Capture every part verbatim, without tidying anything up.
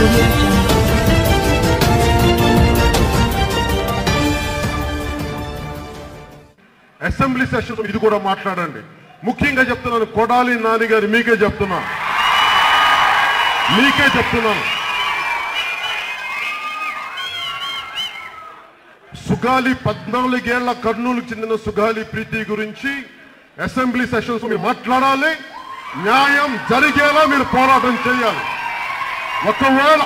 audio jungle. Assembly session ఇది కూడా మాట్లాడండి. ముఖ్యంగా చెప్తున్నాను, కొడాలి నాని గారు మీకే చెప్తున్నాను మీకే చెప్తున్నాను సుగాలి పద్నాలుగేళ్ల కర్నూలుకు చెందిన సుగాలి ప్రీతి గురించి అసెంబ్లీ సెషన్స్ మీరు మాట్లాడాలి. న్యాయం జరిగేలా మీరు పోరాటం చేయాలి. ఒకవేళ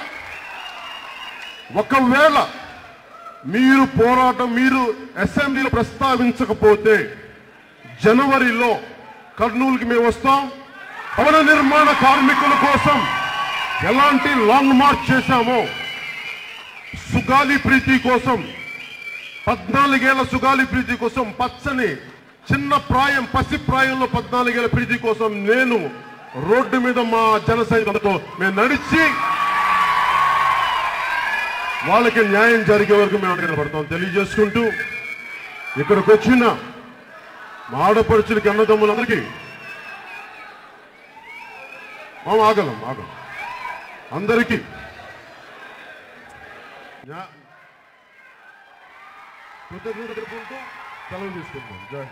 ఒకవేళ మీరు పోరాటం మీరు అసెంబ్లీలో ప్రస్తావించకపోతే జనవరిలో కర్నూలుకి మేము వస్తాం. భవన నిర్మాణ కార్మికుల కోసం ఎలాంటి లాంగ్ మార్చ్ చేశామో సుగాలి ప్రీతి కోసం, పద్నాలుగేళ్ల సుగాలి ప్రీతి కోసం, పచ్చని చిన్న ప్రాయం పసి ప్రాయంలో పద్నాలుగేళ్ల ప్రీతి కోసం నేను రోడ్డు మీద మా జన సైనికులతో మేము నడిచి వాళ్ళకి న్యాయం జరిగే వరకు మేము నిలబడతాం తెలియజేసుకుంటూ, ఇక్కడికి వచ్చిన మా ఆడపడుచులకి అన్నదమ్ములందరికీ మేము ఆగలం ఆగలం అందరికీ కృతజ్ఞత తెలుపుకుంటూ సెలవు తీసుకుంటాం. జై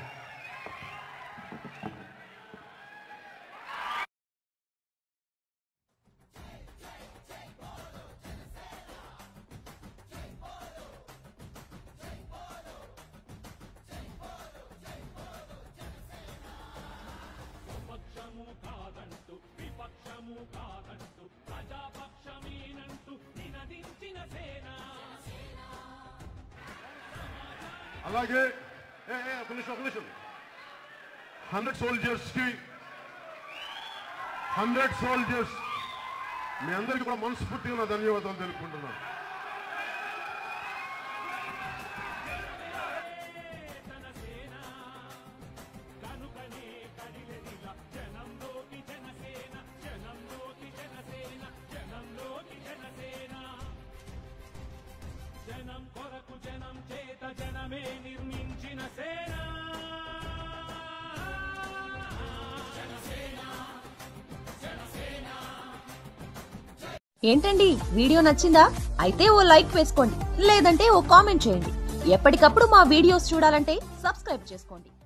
అలాగే ఒక నిమిషం ఒక నిమిషం హండ్రెడ్ సోల్జర్స్ కి హండ్రెడ్ సోల్జర్స్ మీ అందరికీ కూడా మనస్ఫూర్తిగా నా ధన్యవాదాలు తెలుపుకుంటున్నాను. జనం కొరకు జనం చేత జనమే నిర్మించిన సేన. ఏంటండి వీడియో నచ్చిందా? అయితే ఓ లైక్ వేసుకోండి, లేదంటే ఓ కామెంట్ చేయండి. ఎప్పటికప్పుడు మా వీడియోస్ చూడాలంటే సబ్స్క్రైబ్ చేసుకోండి.